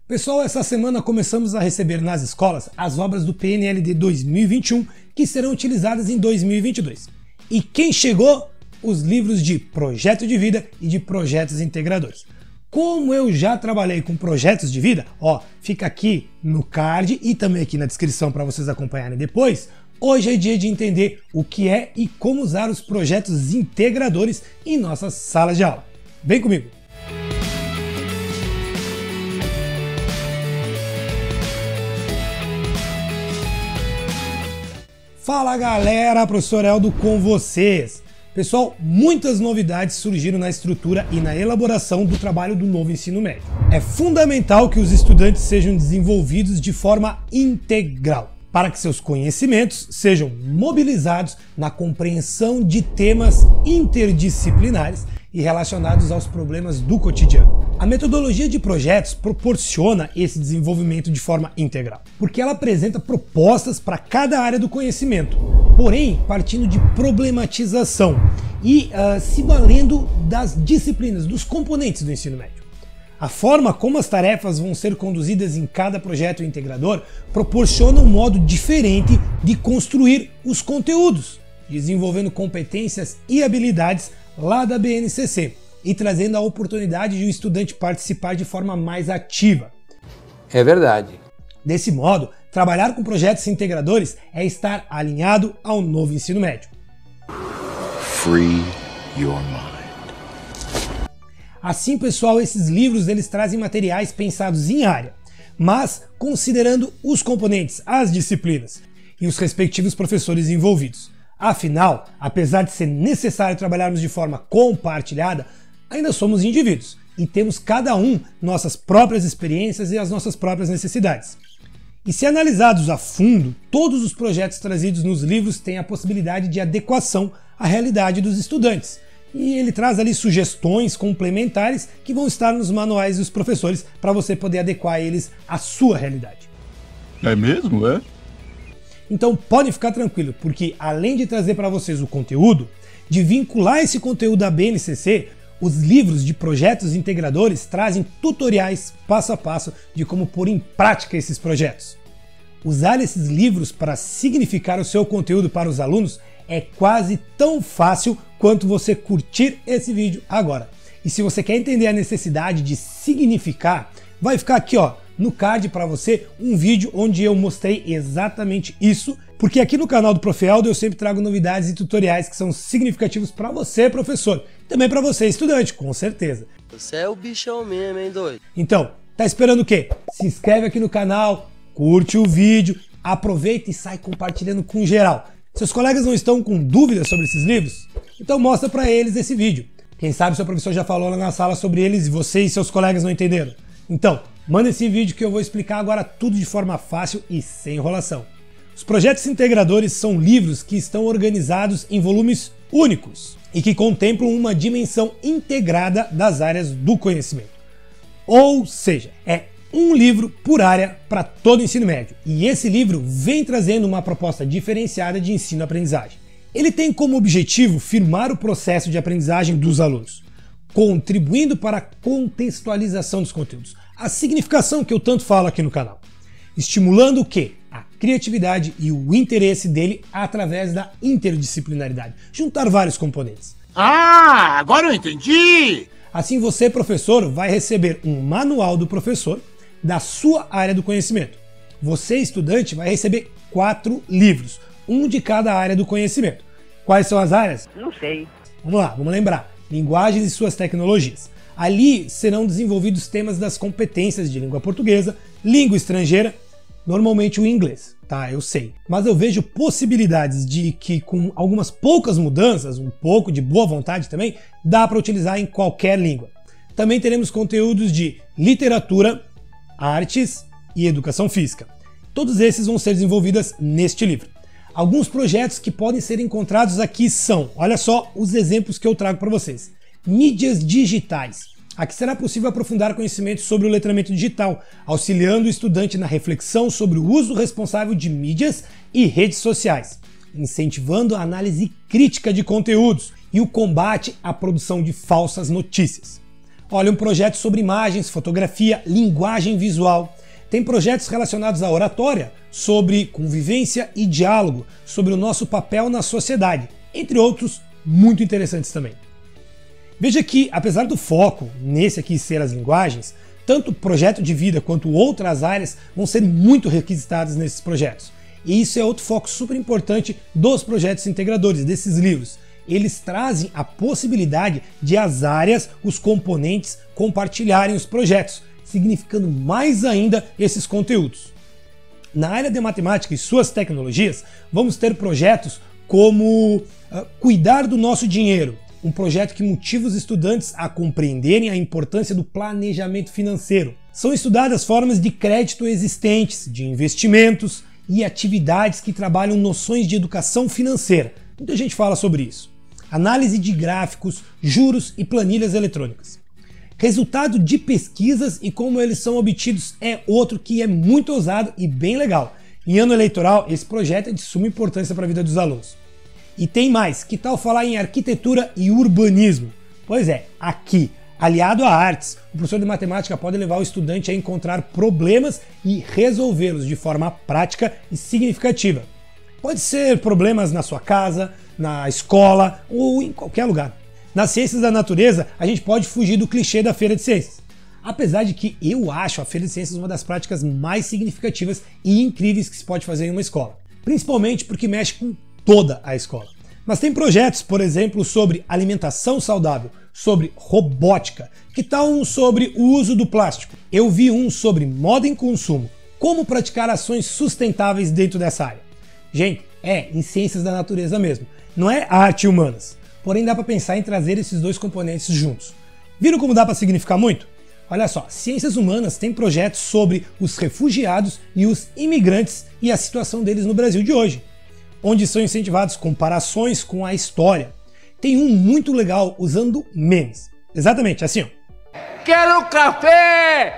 Pessoal, essa semana começamos a receber nas escolas as obras do PNLD 2021 que serão utilizadas em 2022. E quem chegou? Os livros de Projeto de Vida e de Projetos Integradores. Como eu já trabalhei com projetos de vida, fica aqui no card e também aqui na descrição para vocês acompanharem depois. Hoje é dia de entender o que é e como usar os projetos integradores em nossas salas de aula. Vem comigo! Fala galera, professor Eldo com vocês. Pessoal, muitas novidades surgiram na estrutura e na elaboração do trabalho do novo ensino médio. É fundamental que os estudantes sejam desenvolvidos de forma integral, para que seus conhecimentos sejam mobilizados na compreensão de temas interdisciplinares e relacionados aos problemas do cotidiano. A metodologia de projetos proporciona esse desenvolvimento de forma integral, porque ela apresenta propostas para cada área do conhecimento, porém partindo de problematização e se valendo das disciplinas, dos componentes do ensino médio. A forma como as tarefas vão ser conduzidas em cada projeto integrador proporciona um modo diferente de construir os conteúdos, desenvolvendo competências e habilidades lá da BNCC e trazendo a oportunidade de o estudante participar de forma mais ativa. É verdade. Desse modo, trabalhar com projetos integradores é estar alinhado ao novo ensino médio. Free your mind. Assim, pessoal, esses livros eles trazem materiais pensados em área, mas considerando os componentes, as disciplinas e os respectivos professores envolvidos. Afinal, apesar de ser necessário trabalharmos de forma compartilhada, ainda somos indivíduos e temos cada um nossas próprias experiências e as nossas próprias necessidades. E se analisados a fundo, todos os projetos trazidos nos livros têm a possibilidade de adequação à realidade dos estudantes. E ele traz ali sugestões complementares que vão estar nos manuais dos professores para você poder adequar eles à sua realidade. É mesmo, é? Então podem ficar tranquilos, porque além de trazer para vocês o conteúdo, de vincular esse conteúdo à BNCC, os livros de projetos integradores trazem tutoriais passo a passo de como pôr em prática esses projetos. Usar esses livros para significar o seu conteúdo para os alunos é quase tão fácil quanto você curtir esse vídeo agora. E se você quer entender a necessidade de significar, vai ficar aqui no card para você um vídeo onde eu mostrei exatamente isso, porque aqui no canal do Prof. Eldo eu sempre trago novidades e tutoriais que são significativos para você, professor, e também para você, estudante, com certeza. Você é o bichão mesmo, hein, doido? Então, tá esperando o quê? Se inscreve aqui no canal, curte o vídeo, aproveita e sai compartilhando com geral. Seus colegas não estão com dúvidas sobre esses livros? Então mostra para eles esse vídeo. Quem sabe seu professor já falou lá na sala sobre eles e você e seus colegas não entenderam. Então, manda esse vídeo que eu vou explicar agora tudo de forma fácil e sem enrolação. Os projetos integradores são livros que estão organizados em volumes únicos e que contemplam uma dimensão integrada das áreas do conhecimento. Ou seja, é um livro por área para todo o ensino médio. E esse livro vem trazendo uma proposta diferenciada de ensino-aprendizagem. Ele tem como objetivo firmar o processo de aprendizagem dos alunos, contribuindo para a contextualização dos conteúdos, a significação que eu tanto falo aqui no canal, estimulando o quê? A criatividade e o interesse dele através da interdisciplinaridade, juntar vários componentes. Ah, agora eu entendi! Assim você, professor, vai receber um manual do professor da sua área do conhecimento. Você, estudante, vai receber 4 livros, um de cada área do conhecimento. Quais são as áreas? Não sei. Vamos lá, vamos lembrar. Linguagens e suas tecnologias. Ali serão desenvolvidos temas das competências de língua portuguesa, língua estrangeira, normalmente o inglês, tá? Eu sei. Mas eu vejo possibilidades de que com algumas poucas mudanças, um pouco de boa vontade também, dá para utilizar em qualquer língua. Também teremos conteúdos de literatura, artes e educação física. Todos esses vão ser desenvolvidos neste livro. Alguns projetos que podem ser encontrados aqui são, olha só os exemplos que eu trago para vocês. Mídias digitais. Aqui será possível aprofundar conhecimentos sobre o letramento digital, auxiliando o estudante na reflexão sobre o uso responsável de mídias e redes sociais, incentivando a análise crítica de conteúdos e o combate à produção de falsas notícias. Olha, um projeto sobre imagens, fotografia, linguagem visual. Tem projetos relacionados à oratória, sobre convivência e diálogo, sobre o nosso papel na sociedade, entre outros muito interessantes também. Veja que, apesar do foco nesse aqui ser as linguagens, tanto projeto de vida quanto outras áreas vão ser muito requisitadas nesses projetos. E isso é outro foco super importante dos projetos integradores, desses livros. Eles trazem a possibilidade de as áreas, os componentes, compartilharem os projetos, significando mais ainda esses conteúdos. Na área de matemática e suas tecnologias, vamos ter projetos como cuidar do nosso dinheiro, um projeto que motiva os estudantes a compreenderem a importância do planejamento financeiro. São estudadas formas de crédito existentes, de investimentos e atividades que trabalham noções de educação financeira. Muita gente fala sobre isso. Análise de gráficos, juros e planilhas eletrônicas. Resultado de pesquisas e como eles são obtidos é outro que é muito ousado e bem legal. Em ano eleitoral, esse projeto é de suma importância para a vida dos alunos. E tem mais, que tal falar em arquitetura e urbanismo? Pois é, aqui, aliado a artes, o professor de matemática pode levar o estudante a encontrar problemas e resolvê-los de forma prática e significativa. Pode ser problemas na sua casa, na escola ou em qualquer lugar. Nas ciências da natureza, a gente pode fugir do clichê da feira de ciências. Apesar de que eu acho a feira de ciências uma das práticas mais significativas e incríveis que se pode fazer em uma escola. Principalmente porque mexe com toda a escola. Mas tem projetos, por exemplo, sobre alimentação saudável, sobre robótica. Que tal um sobre o uso do plástico? Eu vi um sobre moda em consumo, como praticar ações sustentáveis dentro dessa área. Gente, em ciências da natureza mesmo, não é arte e humanas. Porém dá para pensar em trazer esses dois componentes juntos. Viram como dá para significar muito? Olha só, ciências humanas tem projetos sobre os refugiados e os imigrantes e a situação deles no Brasil de hoje, onde são incentivados comparações com a história. Tem um muito legal usando memes. Exatamente, assim ó. Quero café!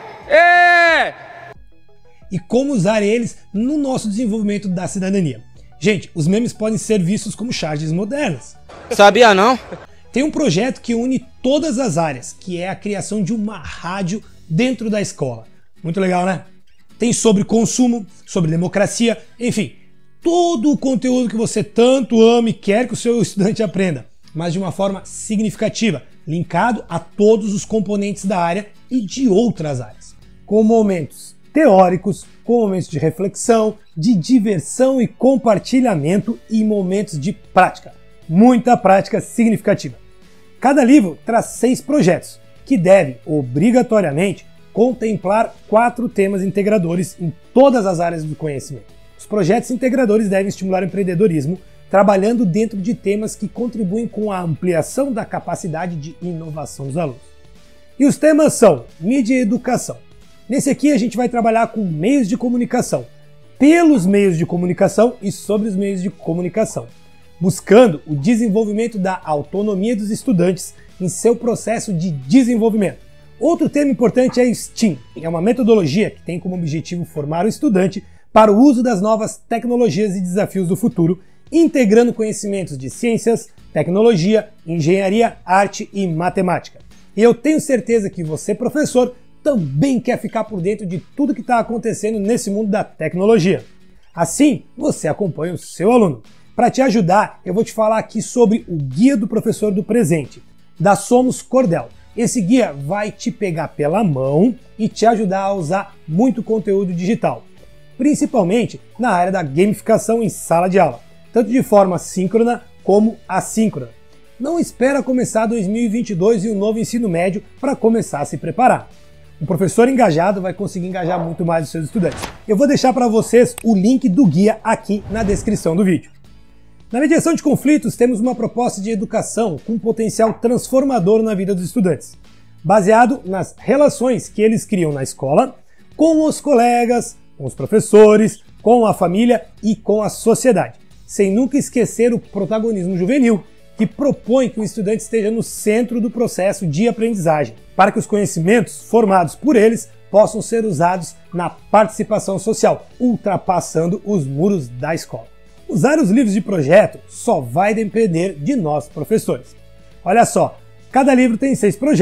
E como usar eles no nosso desenvolvimento da cidadania. Gente, os memes podem ser vistos como charges modernas. Sabia não? Tem um projeto que une todas as áreas, que é a criação de uma rádio dentro da escola. Muito legal, né? Tem sobre consumo, sobre democracia, enfim, todo o conteúdo que você tanto ama e quer que o seu estudante aprenda, mas de uma forma significativa, linkado a todos os componentes da área e de outras áreas, com momentos teóricos, com momentos de reflexão, de diversão e compartilhamento e momentos de prática. Muita prática significativa. Cada livro traz 6 projetos, que devem, obrigatoriamente, contemplar 4 temas integradores em todas as áreas do conhecimento. Os projetos integradores devem estimular o empreendedorismo, trabalhando dentro de temas que contribuem com a ampliação da capacidade de inovação dos alunos. E os temas são mídia e educação. Nesse aqui a gente vai trabalhar com meios de comunicação, pelos meios de comunicação e sobre os meios de comunicação, buscando o desenvolvimento da autonomia dos estudantes em seu processo de desenvolvimento. Outro tema importante é o STEAM, é uma metodologia que tem como objetivo formar o estudante para o uso das novas tecnologias e desafios do futuro, integrando conhecimentos de ciências, tecnologia, engenharia, arte e matemática. E eu tenho certeza que você, professor, também quer ficar por dentro de tudo que está acontecendo nesse mundo da tecnologia. Assim, você acompanha o seu aluno. Para te ajudar, eu vou te falar aqui sobre o Guia do Professor do Presente, da Somos Cordel. Esse guia vai te pegar pela mão e te ajudar a usar muito conteúdo digital, principalmente na área da gamificação em sala de aula, tanto de forma síncrona como assíncrona. Não espera começar 2022 e o novo ensino médio para começar a se preparar. Um professor engajado vai conseguir engajar muito mais os seus estudantes. Eu vou deixar para vocês o link do guia aqui na descrição do vídeo. Na mediação de conflitos, temos uma proposta de educação com potencial transformador na vida dos estudantes, baseado nas relações que eles criam na escola, com os colegas, com os professores, com a família e com a sociedade, sem nunca esquecer o protagonismo juvenil, que propõe que o estudante esteja no centro do processo de aprendizagem, para que os conhecimentos formados por eles possam ser usados na participação social, ultrapassando os muros da escola. Usar os livros de projeto só vai depender de nós, professores. Olha só, cada livro tem 6 projetos,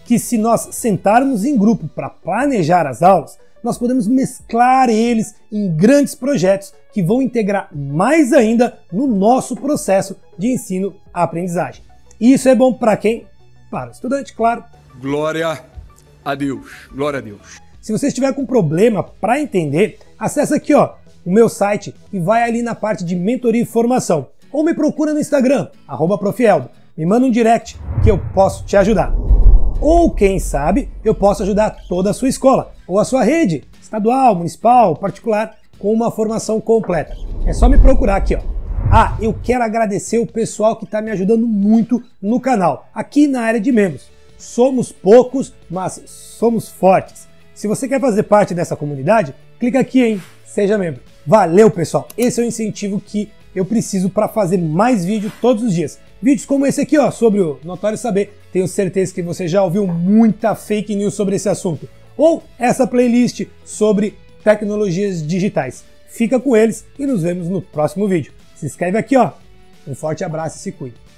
que se nós sentarmos em grupo para planejar as aulas, nós podemos mesclar eles em grandes projetos que vão integrar mais ainda no nosso processo de ensino-aprendizagem. E isso é bom para quem? Para o estudante, claro. Glória a Deus, glória a Deus. Se você estiver com problema para entender, acessa aqui ó, o meu site e vai ali na parte de mentoria e formação. Ou me procura no Instagram, @profeldo. Me manda um direct que eu posso te ajudar. Ou quem sabe, eu posso ajudar toda a sua escola, ou a sua rede, estadual, municipal, particular, com uma formação completa. É só me procurar aqui, ó. Ah, eu quero agradecer o pessoal que está me ajudando muito no canal, aqui na área de membros. Somos poucos, mas somos fortes. Se você quer fazer parte dessa comunidade, clica aqui em Seja Membro. Valeu, pessoal! Esse é o incentivo que eu preciso para fazer mais vídeo todos os dias. Vídeos como esse aqui, ó, sobre o Notório Saber. Tenho certeza que você já ouviu muita fake news sobre esse assunto. Ou essa playlist sobre tecnologias digitais. Fica com eles e nos vemos no próximo vídeo. Se inscreve aqui, ó. Um forte abraço e se cuide.